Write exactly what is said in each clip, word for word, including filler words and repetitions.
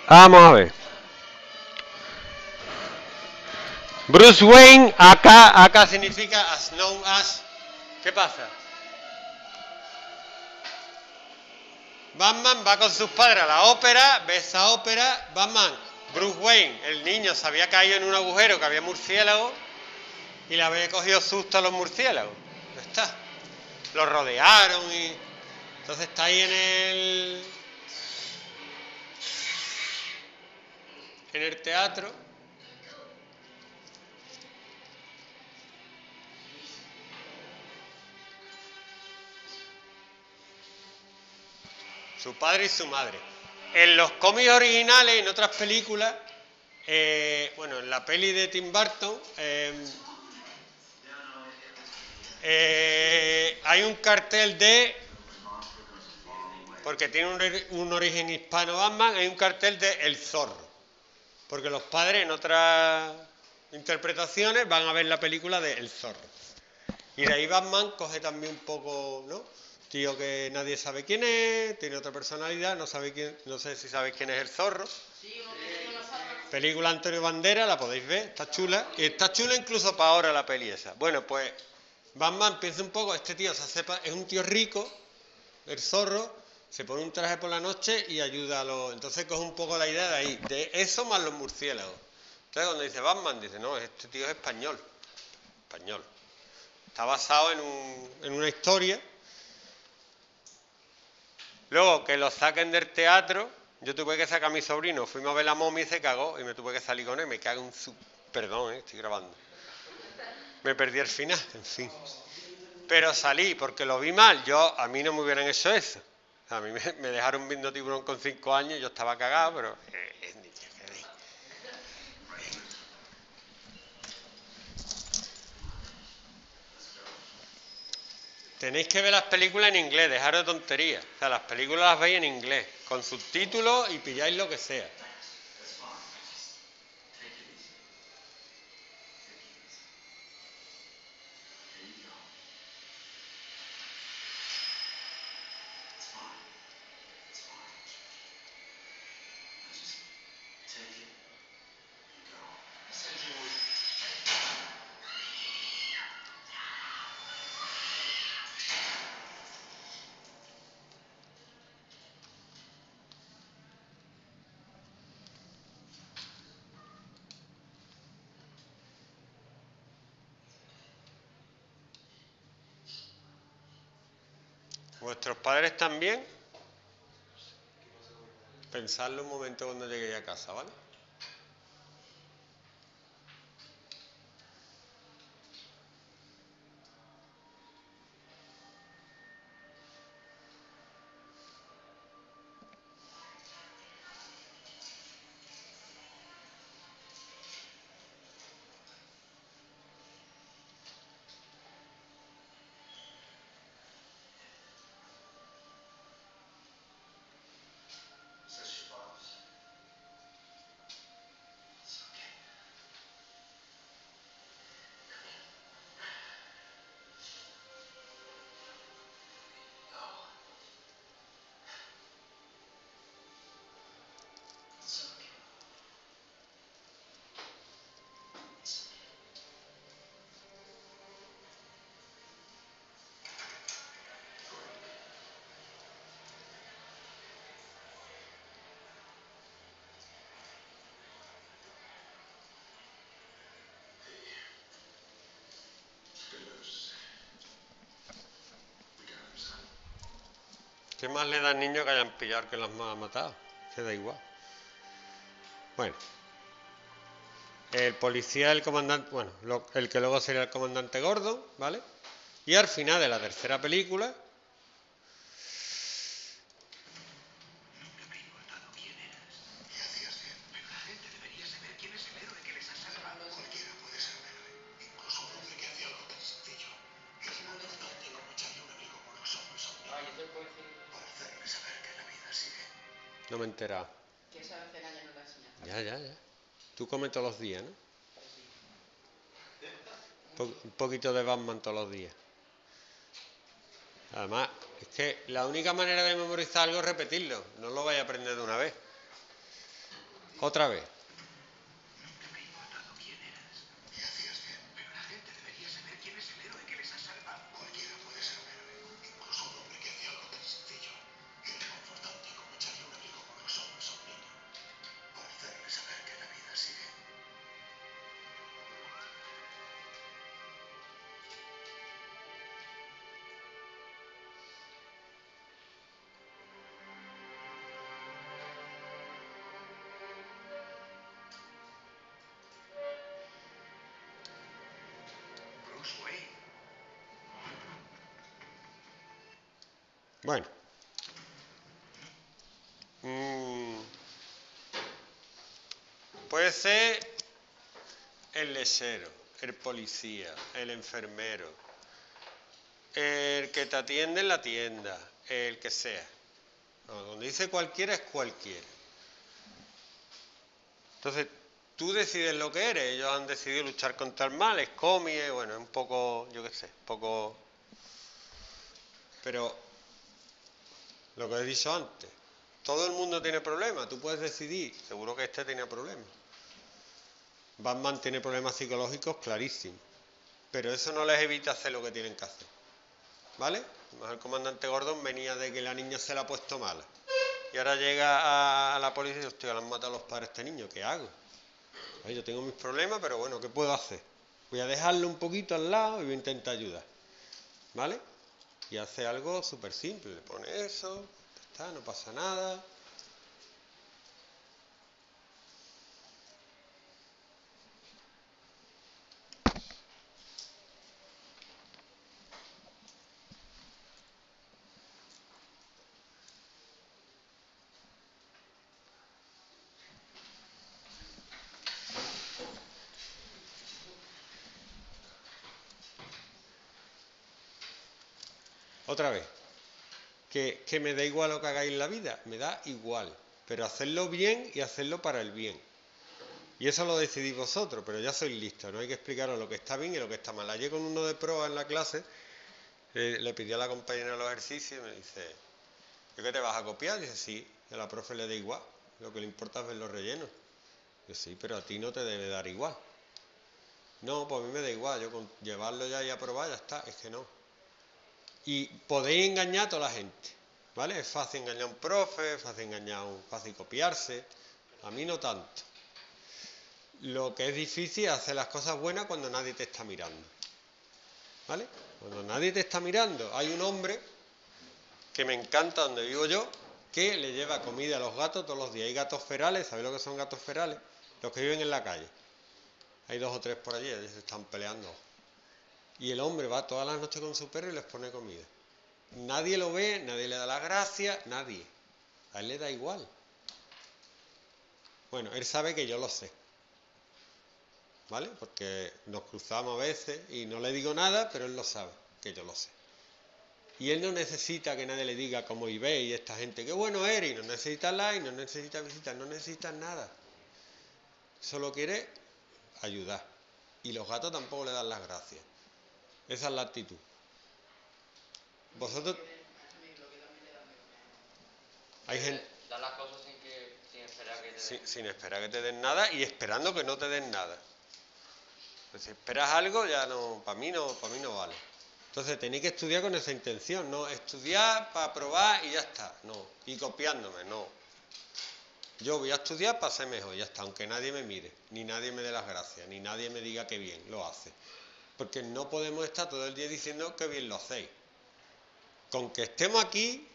Vamos a ver. Bruce Wayne, acá, acá significa as known as. ¿Qué pasa? Batman va con sus padres a la ópera, ve esa ópera, Batman, Bruce Wayne, el niño se había caído en un agujero que había murciélagos y le había cogido susto a los murciélagos. Ya está. Los rodearon y... Entonces está ahí en el... en el teatro. Su padre y su madre. En los cómics originales, en otras películas, eh, bueno, en la peli de Tim Burton, eh, eh, hay un cartel de, porque tiene un, un origen hispano Batman, hay un cartel de El Zorro, porque los padres en otras interpretaciones van a ver la película de El Zorro. Y de ahí Batman coge también un poco, ¿no? Tío que nadie sabe quién es, tiene otra personalidad, no sabe quién, no sé si sabéis quién es el zorro. Sí, película Antonio Banderas, la podéis ver, está chula. Y está chula incluso para ahora la peli esa. Bueno, pues Batman piensa un poco, este tío se hace, es un tío rico, el zorro, se pone un traje por la noche y ayuda a los... Entonces coge un poco la idea de ahí, de eso más los murciélagos. Entonces cuando dice Batman, dice, no, este tío es español. Español. Está basado en, un, en una historia. Luego, que lo saquen del teatro, yo tuve que sacar a mi sobrino, fuimos a ver la momia y se cagó, y me tuve que salir con él, me cago en su... Perdón, eh, estoy grabando. Me perdí el final, en fin. Pero salí, porque lo vi mal, yo, a mí no me hubieran hecho eso. A mí me, me dejaron viendo Tiburón con cinco años, yo estaba cagado, pero... Eh, Tenéis que ver las películas en inglés, dejaros de tonterías. O sea, las películas las veis en inglés, con subtítulos y pilláis lo que sea. ¿Vuestros padres también? Pensadlo un momento cuando lleguéis a casa, ¿vale? ¿Qué más le da al niño que hayan pillado que los ha matado? Se da igual. Bueno. El policía, el comandante, bueno, lo, el que luego sería el comandante Gordon, ¿vale? Y al final de la tercera película... No me he enterado. Que esa cena ya no la enseñan. Ya, ya, ya. Tú comes todos los días, ¿no? Po un poquito de Batman todos los días. Además, es que la única manera de memorizar algo es repetirlo. No lo vais a aprender de una vez. Otra vez. Bueno. Mm. Puede ser el lechero, el policía, el enfermero, el que te atiende en la tienda, el que sea. No, donde dice cualquiera es cualquiera. Entonces, tú decides lo que eres. Ellos han decidido luchar contra el mal, es cómic, bueno, es un poco, yo qué sé, un poco... Pero, lo que he dicho antes, todo el mundo tiene problemas, tú puedes decidir, seguro que este tenía problemas. Batman tiene problemas psicológicos clarísimos, pero eso no les evita hacer lo que tienen que hacer, ¿vale? El comandante Gordon venía de que la niña se la ha puesto mala, y ahora llega a, a la policía y dice, hostia, le han matado a los padres a este niño, ¿qué hago? Ay, yo tengo mis problemas, pero bueno, ¿qué puedo hacer? Voy a dejarlo un poquito al lado y voy a intentar ayudar, ¿vale? Y hace algo súper simple, le pone eso, está, no pasa nada. Otra vez, que, que me da igual lo que hagáis en la vida, me da igual, pero hacerlo bien y hacerlo para el bien. Y eso lo decidís vosotros, pero ya sois listos, no hay que explicaros lo que está bien y lo que está mal. Ayer con uno de prueba en la clase, eh, le pidió a la compañera los ejercicios y me dice, ¿yo qué te vas a copiar? Dice, sí, a la profe le da igual, lo que le importa es ver los rellenos. Yo, sí, pero a ti no te debe dar igual. No, pues a mí me da igual, yo con llevarlo ya y aprobar ya está, es que no. Y podéis engañar a toda la gente, ¿vale? Es fácil engañar a un profe, es fácil engañar a un, fácil copiarse, a mí no tanto. Lo que es difícil es hacer las cosas buenas cuando nadie te está mirando, ¿vale? Cuando nadie te está mirando, hay un hombre que me encanta donde vivo yo, que le lleva comida a los gatos todos los días. Hay gatos ferales, ¿sabéis lo que son gatos ferales? Los que viven en la calle. Hay dos o tres por allí, ellos se están peleando. Y el hombre va todas las noches con su perro y les pone comida. Nadie lo ve, nadie le da las gracias, nadie. A él le da igual. Bueno, él sabe que yo lo sé, ¿vale? Porque nos cruzamos a veces y no le digo nada, pero él lo sabe, que yo lo sé. Y él no necesita que nadie le diga como eBay y esta gente, qué bueno eres, y no necesita like, no necesita visitas, no necesita nada. Solo quiere ayudar. Y los gatos tampoco le dan las gracias. Esa es la actitud. Vosotros... Hay gente... dar las cosas sin, que, sin esperar que te den. Sin, sin esperar que te den nada y esperando que no te den nada. Pues si esperas algo, ya no, para mí no, para mí no vale. Entonces tenéis que estudiar con esa intención, no estudiar para probar y ya está, no, y copiándome, no. Yo voy a estudiar para ser mejor, ya está, aunque nadie me mire, ni nadie me dé las gracias, ni nadie me diga que bien lo hace. Porque no podemos estar todo el día diciendo que bien lo hacéis. Con que estemos aquí,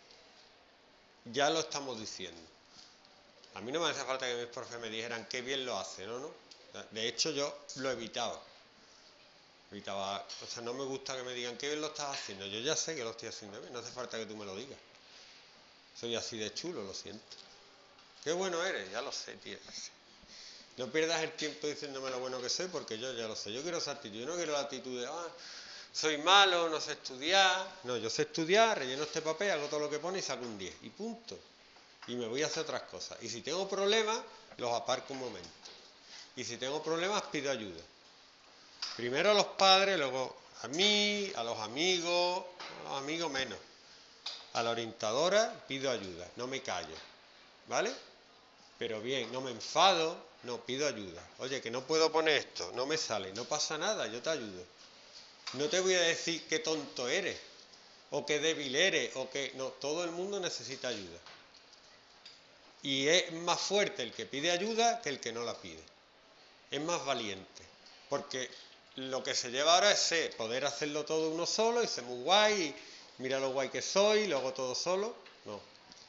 ya lo estamos diciendo. A mí no me hace falta que mis profes me dijeran qué bien lo hace, ¿no? ¿no? De hecho, yo lo evitaba. Evitaba, o sea, no me gusta que me digan qué bien lo estás haciendo. Yo ya sé que lo estoy haciendo bien, no hace falta que tú me lo digas. Soy así de chulo, lo siento. Qué bueno eres, ya lo sé, tío. No pierdas el tiempo diciéndome lo bueno que soy, porque yo ya lo sé. Yo quiero esa actitud, yo no quiero la actitud de, ah, soy malo, no sé estudiar. No, yo sé estudiar, relleno este papel, hago todo lo que pone y saco un diez. Y punto. Y me voy a hacer otras cosas. Y si tengo problemas, los aparco un momento. Y si tengo problemas, pido ayuda. Primero a los padres, luego a mí, a los amigos, a los amigos menos. A la orientadora pido ayuda, no me callo. ¿Vale? Pero bien, no me enfado, no pido ayuda. Oye, que no puedo poner esto, no me sale, no pasa nada, yo te ayudo. No te voy a decir qué tonto eres, o qué débil eres, o que... No, todo el mundo necesita ayuda. Y es más fuerte el que pide ayuda que el que no la pide. Es más valiente. Porque lo que se lleva ahora es ser, poder hacerlo todo uno solo y ser muy guay, y mira lo guay que soy, lo hago todo solo. No.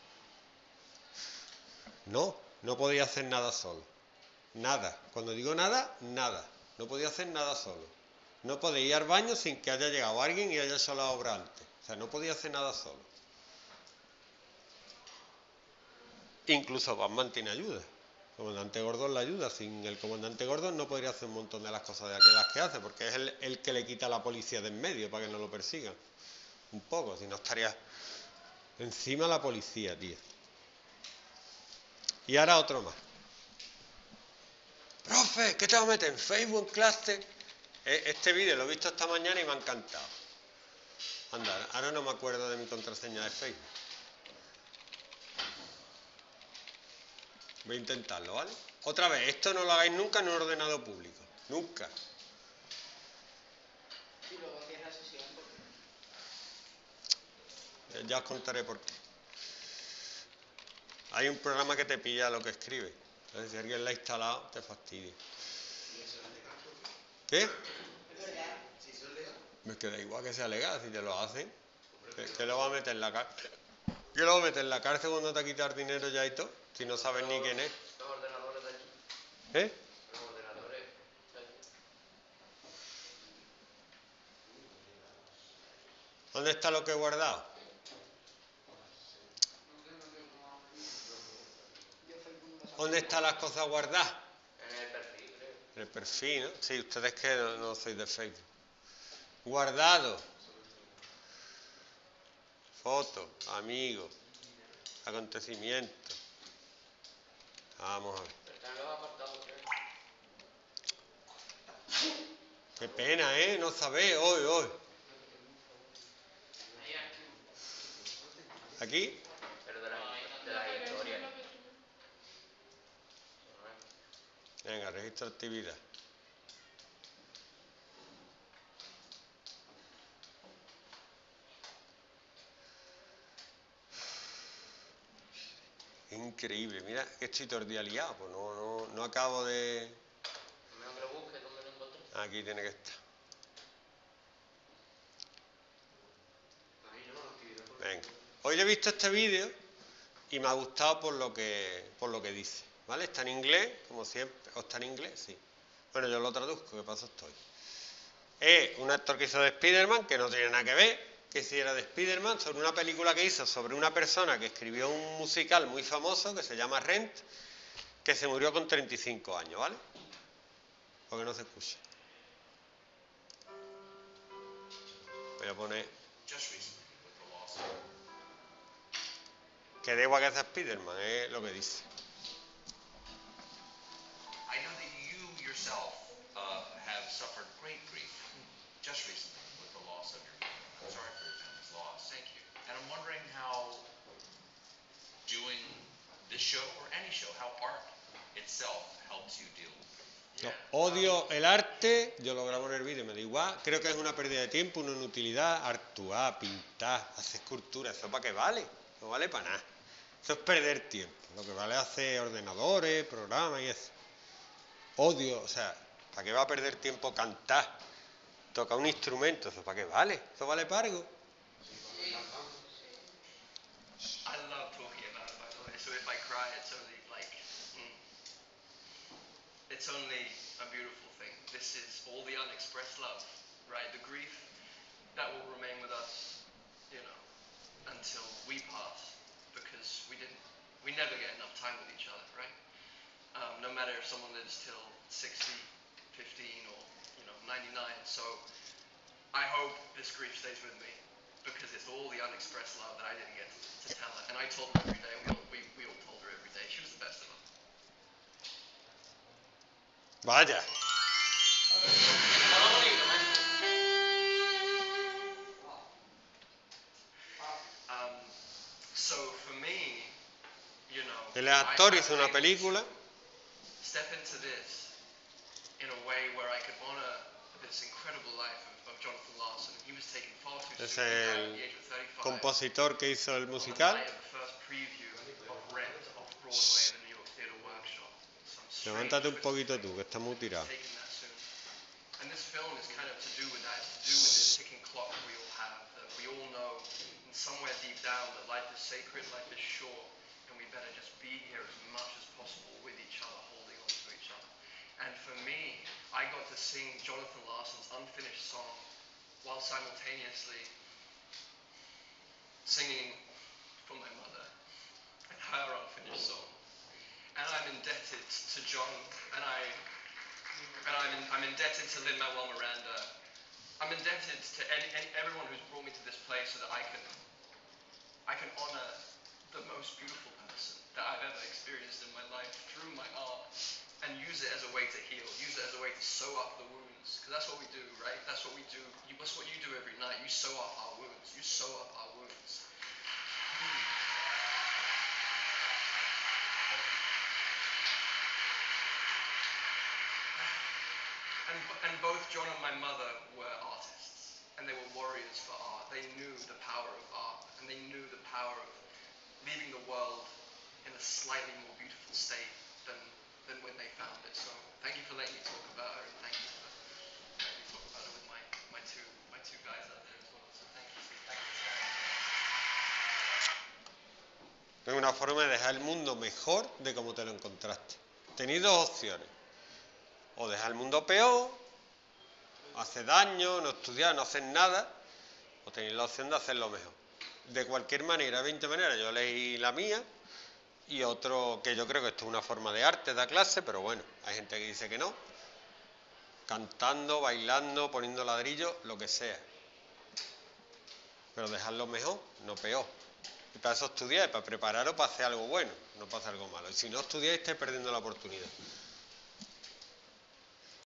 No, no podía hacer nada solo. Nada. Cuando digo nada, nada. No podía hacer nada solo. No podía ir al baño sin que haya llegado alguien y haya hecho la obra antes. O sea, no podía hacer nada solo. Incluso Batman tiene ayuda. El comandante Gordon la ayuda. Sin el comandante Gordon no podría hacer un montón de las cosas de aquellas que hace, porque es el, el que le quita a la policía de en medio para que no lo persigan. Un poco, si no estaría encima la policía, tío. Y ahora otro más. Profe, ¿qué te vas a meter en Facebook, en clase? Este vídeo lo he visto esta mañana y me ha encantado. Anda, ahora no me acuerdo de mi contraseña de Facebook. Voy a intentarlo, ¿vale? Otra vez, esto no lo hagáis nunca en un ordenador público. Nunca. Y luego cierra sesión. Eh, Ya os contaré por qué. Hay un programa que te pilla lo que escribe. Entonces, si alguien la ha instalado, te fastidia. ¿Qué? Me queda igual que sea legal, si te lo hacen. ¿Qué, qué lo va a meter en la cárcel? ¿Qué lo va a meter en la cárcel cuando te ha quitado dinero ya y todo? Si no sabes ni quién es. Los ordenadores de aquí. ¿Eh? Los ordenadores de aquí. ¿Dónde está lo que he guardado? ¿Dónde están las cosas guardadas? En el perfil, creo. En el perfil, ¿no? Sí, ustedes que no, no sois de Facebook. Guardado. Fotos, amigos, acontecimientos. Vamos a ver. Están los apartados, creo. Qué pena, ¿eh? No sabéis, hoy, hoy. ¿Aquí? Pero de la, de la historia. Venga, registro de actividad. Increíble, mira que estoy todo el día liado, pues no, no, no acabo de... Mejor que lo busques donde lo encontré. Aquí tiene que estar. Venga, hoy he visto este vídeo y me ha gustado por lo que por lo que dice, ¿vale? Está en inglés, como siempre. ¿O está en inglés? Sí. Bueno, yo lo traduzco, que paso estoy. Es un actor que hizo de Spider-Man, que no tiene nada que ver, que hiciera de Spider-Man, sobre una película que hizo sobre una persona que escribió un musical muy famoso que se llama Rent, que se murió con treinta y cinco años, ¿vale? Porque no se escucha. Voy a poner... Que da igual que sea Spider-Man, es lo que dice. I know that you yourself uh, have suffered great grief just recently with the loss of your mother. I'm sorry for your family's loss. Thank you. And I'm wondering how doing this show or any show, how art itself helps you deal with it. No, odio el arte, yo lo grabo en el vídeo, me da igual, creo que es una pérdida de tiempo, una inutilidad, actuar, pintar, hacer escultura, ¿eso para qué vale? No vale para nada. Eso es perder tiempo, lo que vale es hacer ordenadores, programas y eso. Odio, o sea, ¿para qué va a perder tiempo cantar? Tocar un instrumento, ¿eso para qué vale? ¿Eso vale para algo? I love talking about it, by the way. So if I cry, it's only like, mm, it's only a beautiful thing. This is all the unexpressed love, right? The grief that will remain with us, you know, until we pass, because we didn't, we never get enough time with each other, right? Um, no matter if someone lives till sixty, fifteen, or you know, ninety-nine. So I hope this grief stays with me, because it's all the unexpressed love that I didn't get to tell her. And I told her every day, we all, we, we all told her every day. She was the best of us. Vaya. Um, so for me, you know, Él es actor, hizo una película. Step into this in a way where I could honor this incredible life of, of Jonathan Larson. He was taken far too Es soon. He died at el the age of thirty-five. compositor que hizo el On the musical. night of the first preview of Rent off Broadway at the New York Theatre Workshop. Some strange Levántate un twist poquito of tú, que estás muy tirado. taking that soon. And this film is kind of to do with that. It's to do with this ticking clock we all have. That we all know in somewhere deep down that life is sacred, life is short, and we better just be here as much as possible with each other, holding on to each other. And for me, I got to sing Jonathan Larson's unfinished song while simultaneously singing for my mother and her unfinished song. And I'm indebted to John, and I and I'm, in, I'm indebted to Lin-Manuel Miranda. I'm indebted to any, any, everyone who's brought me to this place so that I can I can honor the most beautiful person that I've ever experienced in my life through my art, and use it as a way to heal, use it as a way to sew up the wounds, because that's what we do, right? That's what we do. You, that's what you do every night. You sew up our wounds. You sew up our wounds. And, and both John and my mother were artists, and they were warriors for art. They knew the power of art, and they knew the power of leaving the world in a slightly more beautiful state than, than when they found it. So thank you for letting me talk about her, and thank you for letting me talk about her with my, my, two, my two guys out there as well. So thank you. Thank you. Es una forma de dejar el mundo mejor de como te lo encontraste. Tenéis dos opciones. O dejar el mundo peor, hacer daño, no estudiar, no hacer nada, o tenéis la opción de hacerlo mejor. De cualquier manera, veinte maneras, yo leí la mía, y otro que yo creo que esto es una forma de arte, da clase, pero bueno, hay gente que dice que no. Cantando, bailando, poniendo ladrillos, lo que sea. Pero dejarlo mejor, no peor. Y para eso estudiáis, para prepararos para hacer algo bueno, no para hacer algo malo. Y si no estudiáis, estáis perdiendo la oportunidad.